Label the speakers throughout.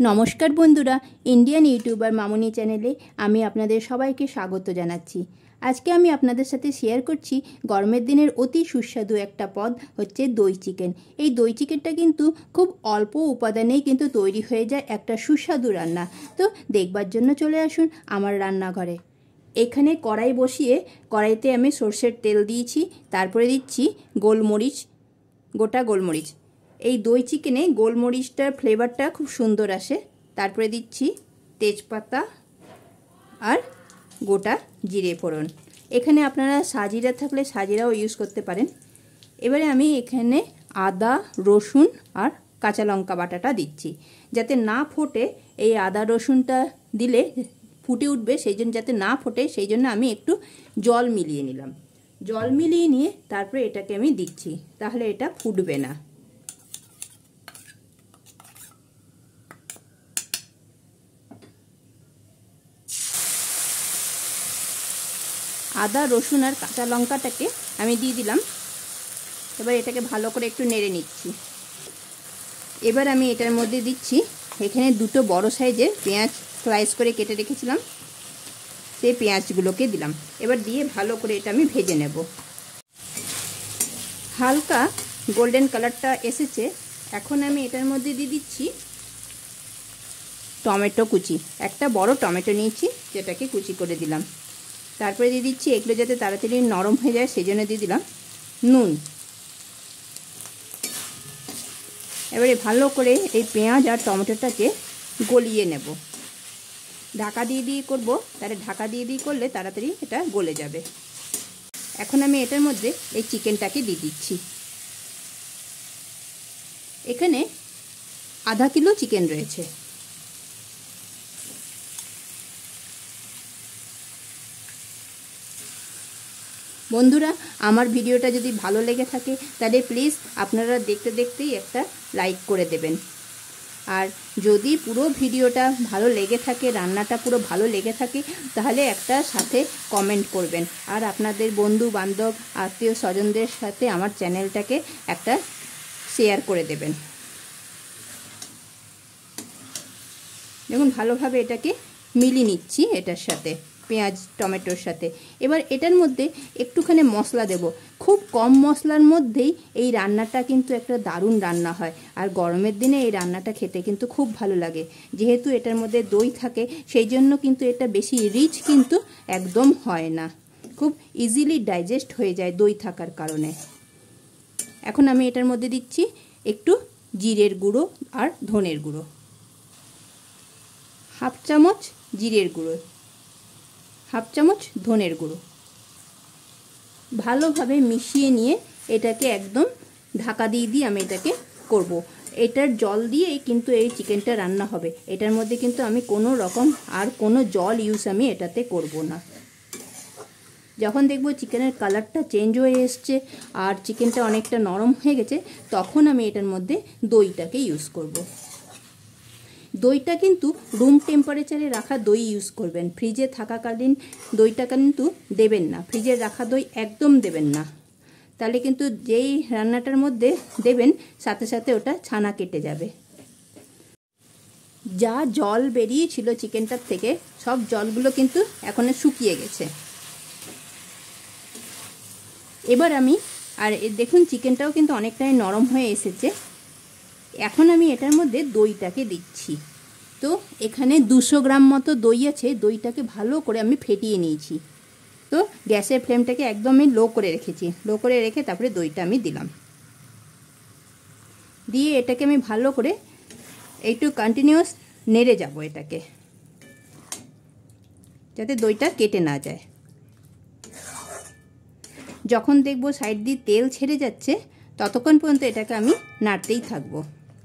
Speaker 1: নমস্কার বন্ধুরা, Indian YouTuber মামনি চ্যানেলে আমি আপনাদের সবাইকে স্বাগত জানাচ্ছি। আজকে আমি আপনাদের সাথে শেয়ার করছি গরমের দিনের অতি সুস্বাদু একটা পদ হচ্ছে দই চিকেন। এই দই চিকেনটা কিন্তু খুব অল্প উপাদানেই কিন্তু তৈরি হয়ে যায় একটা সুস্বাদু রান্না। তো দেখবার জন্য চলে আসুন আমার রান্নাঘরে। এখানে কড়াই বসিয়ে কড়াইতে আমি সর্ষের তেল দিয়েছি, তারপরে দিচ্ছি গোলমরিচ, গোটা গোলমরিচ। এই দই চিকেনে গোলমরিচটার ফ্লেভারটা খুব সুন্দর আসে। তারপরে দিচ্ছি তেজপাতা আর গোটা জিরে ফোড়ন। এখানে আপনারা সাজিরা থাকলে সাজিরাও ইউজ করতে পারেন। এবারে আমি এখানে আদা, রসুন আর কাঁচা লঙ্কা বাটাটা দিচ্ছি, যাতে না ফোটে। এই আদা রসুনটা দিলে ফুটে উঠবে, সেই জন্য যাতে না ফোটে সেই জন্য আমি একটু জল মিলিয়ে নিলাম। জল মিলিয়ে নিয়ে তারপরে এটাকে আমি দিচ্ছি, তাহলে এটা ফুটবে না। আদা রসুন আর কাঁচা লঙ্কাটাকে আমি দিয়ে দিলাম। এবার এটাকে ভালো করে একটু নেড়ে নিচ্ছি। এবার আমি এটার মধ্যে দিচ্ছি এখানে দুটো বড় সাইজের পেঁয়াজ স্লাইস করে কেটে রেখেছিলাম, সেই পেঁয়াজগুলোকে দিলাম। এবার দিয়ে ভালো করে এটা আমি ভেজে নেব। হালকা গোল্ডেন কালারটা এসেছে। এখন আমি এটার মধ্যে দিয়ে দিচ্ছি টমেটো কুচি। একটা বড় টমেটো নিয়েছি, যেটাকে কুচি করে দিলাম। তারপরে দিয়ে দিচ্ছি, এগুলো যাতে তাড়াতাড়ি নরম হয়ে যায় সেই জন্য দিয়ে দিলাম নুন। এবারে ভালো করে এই পেঁয়াজ আর টমেটোটাকে গলিয়ে নেব। ঢাকা দিয়ে করব, তাহলে ঢাকা দিয়ে করলে তাড়াতাড়ি এটা গলে যাবে। এখন আমি এটার মধ্যে এই চিকেনটাকে দিয়ে দিচ্ছি। এখানে আধা কিলো চিকেন রয়েছে। বন্ধুরা, আমার ভিডিওটা যদি ভালো লেগে থাকে তাহলে প্লিজ আপনারা দেখতে দেখতেই একটা লাইক করে দেবেন। আর যদি পুরো ভিডিওটা ভালো লেগে থাকে, রান্নাটা পুরো ভালো লেগে থাকে, তাহলে একটা সাথে কমেন্ট করবেন। আর আপনাদের বন্ধু বান্ধব আত্মীয় স্বজনদের সাথে আমার চ্যানেলটাকে একটা শেয়ার করে দেবেন। দেখুন ভালোভাবে এটাকে মিলিয়ে নিচ্ছি এটার সাথে, পেঁয়াজ টমেটোর সাথে। এবার এটার মধ্যে একটুখানি মশলা দেব। খুব কম মশলার মধ্যেই এই রান্নাটা কিন্তু একটা দারুণ রান্না হয়। আর গরমের দিনে এই রান্নাটা খেতে কিন্তু খুব ভালো লাগে। যেহেতু এটার মধ্যে দই থাকে সেই জন্য কিন্তু এটা বেশি রিচ কিন্তু একদম হয় না, খুব ইজিলি ডাইজেস্ট হয়ে যায় দই থাকার কারণে। এখন আমি এটার মধ্যে দিচ্ছি একটু জিরের গুঁড়ো আর ধনের গুঁড়ো, হাফ চামচ জিরের গুঁড়ো, হাফ চামচ ধনের গুঁড়ো। ভালোভাবে মিশিয়ে নিয়ে এটাকে একদম ঢাকা দিয়ে আমি এটাকে করব। এটার জল দিয়েই কিন্তু এই চিকেনটা রান্না হবে। এটার মধ্যে কিন্তু আমি কোনো রকম আর কোনো জল ইউজ আমি এটাতে করব না। যখন দেখব চিকেনের কালারটা চেঞ্জ হয়ে এসছে আর চিকেনটা অনেকটা নরম হয়ে গেছে, তখন আমি এটার মধ্যে দইটাকে ইউজ করব। দইটা কিন্তু রুম টেম্পারেচারে রাখা দই ইউজ করবেন। ফ্রিজে থাকাকালীন দইটা কিন্তু দেবেন না, ফ্রিজে রাখা দই একদম দেবেন না। তাহলে কিন্তু যেই রান্নাটার মধ্যে দেবেন সাথে সাথে ওটা ছানা কেটে যাবে। যা জল বেরিয়েছিল চিকেনটার থেকে সব জলগুলো কিন্তু এখন শুকিয়ে গেছে। এবার আমি আর দেখুন চিকেনটাও কিন্তু অনেকটাই নরম হয়ে এসেছে। এখন আমি এটার মধ্যে দইটাকে দিচ্ছি। তো এখানে 200 গ্রাম মতো দই আছে। দইটাকে ভালো করে আমি ফেটিয়ে নিয়েছি। তো গ্যাসের ফ্লেমটাকে একদমই লো করে রেখেছি। লো করে রেখে তারপরে দইটা আমি দিলাম। দিয়ে এটাকে আমি ভালো করে একটু কন্টিনিউয়াস নেড়ে যাব এটাকে, যাতে দইটা কেটে না যায়। যখন দেখব সাইড দিয়ে তেল ছেড়ে যাচ্ছে ততক্ষণ পর্যন্ত এটাকে আমি নাড়তেই থাকবো।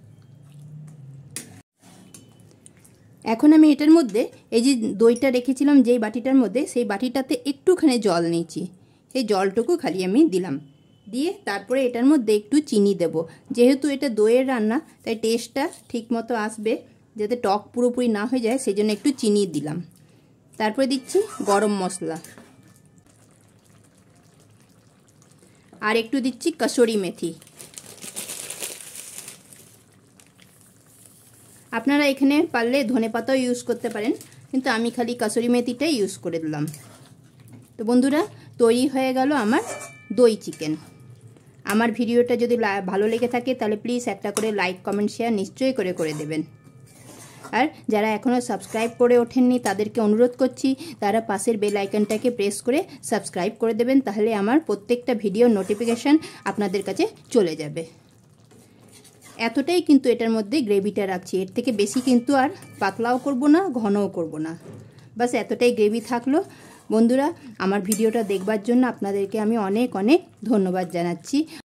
Speaker 1: এখন আমি এটার মধ্যে এই যে দইটা রেখেছিলাম যেই বাটিটার মধ্যে, সেই বাটিটাতে একটুখানি জল নিয়েছি। সেই জলটুকু খালি আমি দিলাম। দিয়ে তারপরে এটার মধ্যে একটু চিনি দেব। যেহেতু এটা দইয়ের রান্না তাই টেস্টটা ঠিকমতো আসবে, যাতে টক পুরোপুরি না হয়ে যায় সেই জন্য একটু চিনি দিলাম। তারপরে দিচ্ছি গরম মশলা, আর একটু দিচ্ছি কসুরি মেথি, আপনারা এখানে পারলে ধনেপাতাও ইউজ করতে পারেন, কিন্তু আমি খালি কাসুরি মেথিটাই ইউজ করে দিলাম। তো বন্ধুরা, তৈরি হয়ে গেল আমার দই চিকেন। আমার ভিডিওটা যদি ভালো লেগে থাকে তাহলে প্লিজ একটা করে লাইক, কমেন্ট, শেয়ার নিশ্চয়ই করে দেবেন। আর যারা এখনও সাবস্ক্রাইব করে ওঠেননি তাদেরকে অনুরোধ করছি তারা পাশের বেল আইকনটাকে প্রেস করে সাবস্ক্রাইব করে দেবেন, তাহলে আমার প্রত্যেকটা ভিডিওর নোটিফিকেশান আপনাদের কাছে চলে যাবে। এতটাই কিন্তু এটার মধ্যে গ্রেভিটা রাখছি, এর থেকে বেশি কিন্তু আর পাতলাও করব না, ঘনও করব না, বাস এতটাই গ্রেভি থাকলো। বন্ধুরা, আমার ভিডিওটা দেখবার জন্য আপনাদেরকে আমি অনেক অনেক ধন্যবাদ জানাচ্ছি।